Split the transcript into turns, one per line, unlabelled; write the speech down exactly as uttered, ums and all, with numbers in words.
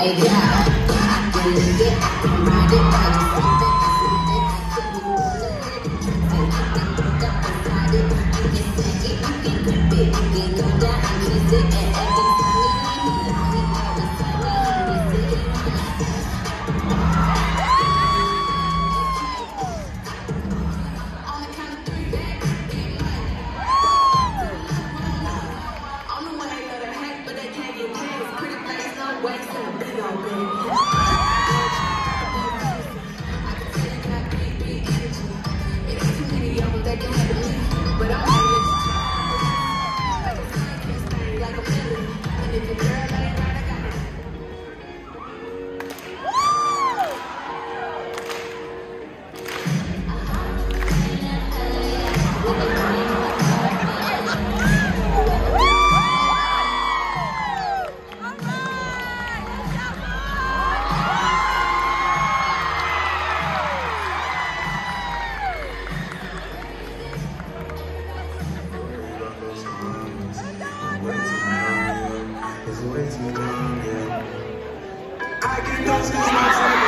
Hey, yeah, I can lick it, I can ride it, I just sip it, I sip it, I sip it, I sip it, you can suck it, you can grip it, you can go down and kiss it, and every time we leave, he always tell me he miss it. On the count of three, back, get money. I'm the one they love to hate, but they can't get past. Pretty face, no waist, and a big old baby. They can have me, but I'm not like a can't stay like a feeling. And if your girl ain't right, I got it.
I can go to